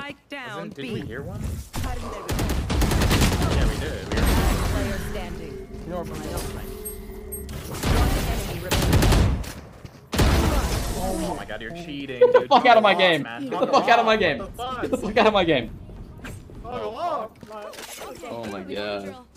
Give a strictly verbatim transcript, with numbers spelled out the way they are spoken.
Spike down. Did B. we hear one? Yeah, Yeah, we did. We heard player standing. Normal. One enemy remaining. Oh my god, you're cheating, dude. Get the fuck out of my Fuck game. off, Get man. the fuck out of my Fuck game. off. What the Get the fuck? fuck out of my game. Fuck off. Oh my god.